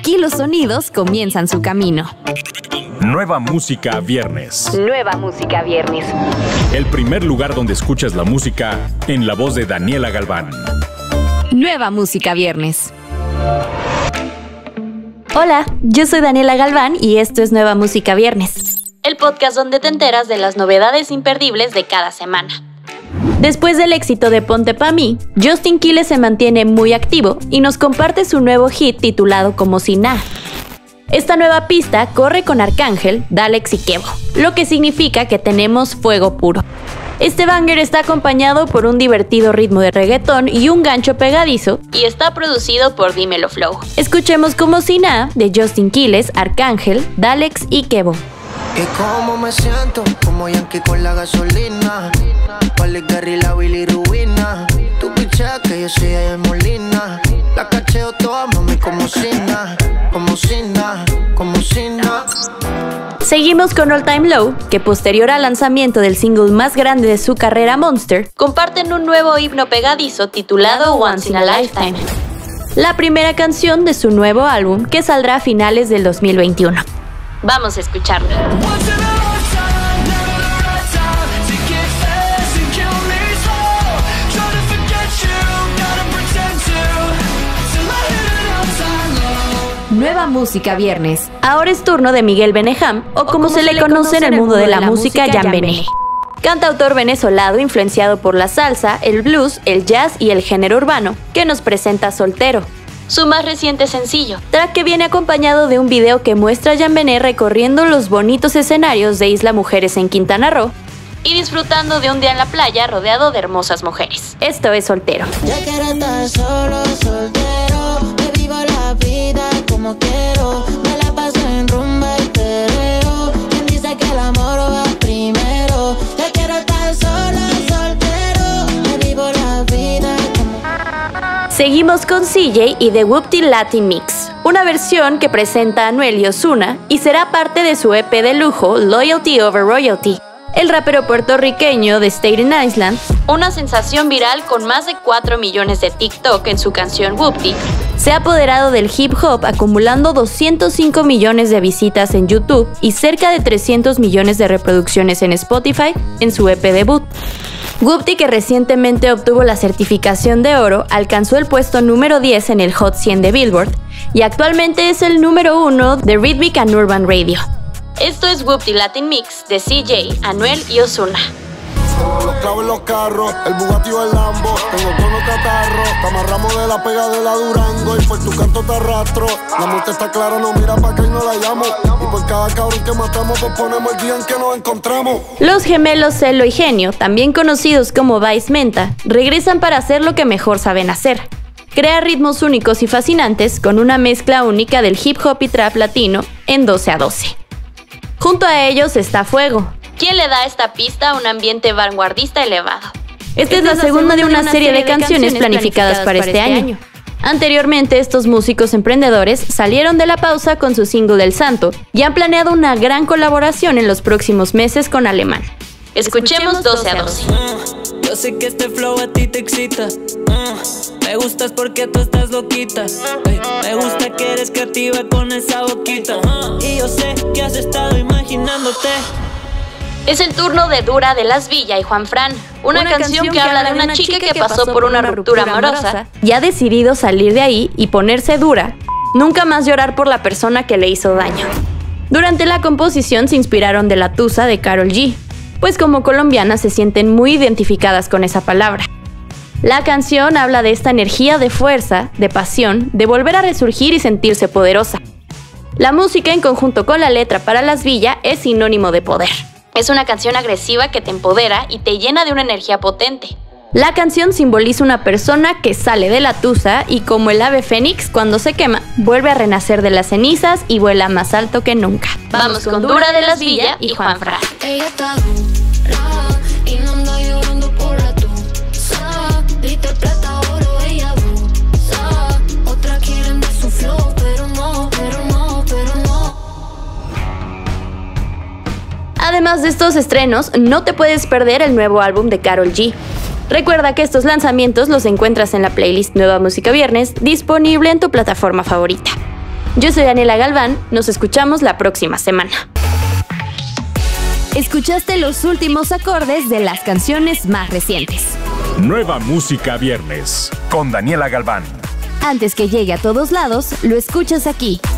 Aquí los sonidos comienzan su camino. Nueva Música Viernes. Nueva Música Viernes. El primer lugar donde escuchas la música en la voz de Daniela Galván. Nueva Música Viernes. Hola, yo soy Daniela Galván y esto es Nueva Música Viernes, el podcast donde te enteras de las novedades imperdibles de cada semana. Después del éxito de Ponte Pa' Mí, Justin Quiles se mantiene muy activo y nos comparte su nuevo hit titulado Como Si Nada. Esta nueva pista corre con Arcángel, Dalex y Quevo, lo que significa que tenemos fuego puro. Este banger está acompañado por un divertido ritmo de reggaetón y un gancho pegadizo y está producido por Dímelo Flow. Escuchemos Como Si Nada de Justin Quiles, Arcángel, Dalex y Quevo. Y cómo me siento, como Yankee con la gasolina. Vale Gary, la Willy Rubina. Tu picha que yo soy de Molina. La cacheo toda, mami, como si nada. Como si nada, como si nada. Seguimos con All Time Low, que posterior al lanzamiento del single más grande de su carrera, Monster, comparten un nuevo himno pegadizo titulado Once in a Lifetime, la primera canción de su nuevo álbum que saldrá a finales del 2021. Vamos a escucharla. Nueva Música Viernes. Ahora es turno de Miguel Beneham, o como se le conoce en el mundo de la música, Jan Bené. Cantautor venezolano influenciado por la salsa, el blues, el jazz y el género urbano, que nos presenta Soltero, su más reciente sencillo, track que viene acompañado de un video que muestra a Jan Bené recorriendo los bonitos escenarios de Isla Mujeres en Quintana Roo y disfrutando de un día en la playa rodeado de hermosas mujeres. Esto es Soltero. Ya quiero estar solo, soltero, me vivo la vida como quiero, me la paso en rumba y perreo, quien dice que el amor va primero. Ya quiero estar solo, soltero, me vivo la vida como... Seguimos con CJ y The Whoopty Latin Mix, una versión que presenta a Anuel y Ozuna y será parte de su EP de lujo Loyalty Over Royalty. El rapero puertorriqueño de Staten Island, una sensación viral con más de 4 millones de TikTok en su canción Whoopty, se ha apoderado del hip hop acumulando 205 millones de visitas en YouTube y cerca de 300 millones de reproducciones en Spotify en su EP debut. Whoopty, que recientemente obtuvo la certificación de oro, alcanzó el puesto número 10 en el Hot 100 de Billboard y actualmente es el número 1 de Rhythmic and Urban Radio. Esto es Whoopty Latin Mix de CJ, Anuel y Ozuna. Los clavos en los carros, el Bugatti o el Lambo. Tengo tono catarro, te amarramos de la pega de la Durango. Y por tu canto te arrastro. La multa está clara, no mira pa' acá y no la llamo. Y por cada cabrón que matamos, pues ponemos el día en que nos encontramos. Los gemelos Celo y Genio, también conocidos como Vice Menta, regresan para hacer lo que mejor saben hacer: crear ritmos únicos y fascinantes con una mezcla única del hip hop y trap latino en 12 a 12. Junto a ellos está Fuego, quien le da a esta pista un ambiente vanguardista elevado. Esta es la segunda de una serie de canciones planificadas para este año. Anteriormente, estos músicos emprendedores salieron de la pausa con su single El Santo y han planeado una gran colaboración en los próximos meses con Alemán. Escuchemos 12 a 12. Yo sé que este flow a ti te excita. Me gustas porque tú estás loquita. Me gusta que eres creativa con esa boquita. Y yo sé que has estado imaginándote. Es el turno de Dura de Las Villa y Juan Fran, una canción que habla de una chica que pasó por una ruptura amorosa y ha decidido salir de ahí y ponerse dura, nunca más llorar por la persona que le hizo daño. Durante la composición se inspiraron de La Tusa de Karol G, pues como colombianas se sienten muy identificadas con esa palabra. La canción habla de esta energía de fuerza, de pasión, de volver a resurgir y sentirse poderosa. La música en conjunto con la letra para Las Villa es sinónimo de poder. Es una canción agresiva que te empodera y te llena de una energía potente. La canción simboliza una persona que sale de la tusa y, como el ave fénix cuando se quema, vuelve a renacer de las cenizas y vuela más alto que nunca. Vamos con Dura de Las Villa y Juan Fran. Ella está dura y no anda llorando por la tusa. Glitter, plata, oro, ella abusa. Otra quieren de su flow, pero no, pero no, pero no. Además de estos estrenos, no te puedes perder el nuevo álbum de Karol G. Recuerda que estos lanzamientos los encuentras en la playlist Nueva Música Viernes, disponible en tu plataforma favorita. Yo soy Daniela Galván, nos escuchamos la próxima semana. Escuchaste los últimos acordes de las canciones más recientes. Nueva Música Viernes con Daniela Galván. Antes que llegue a todos lados, lo escuchas aquí.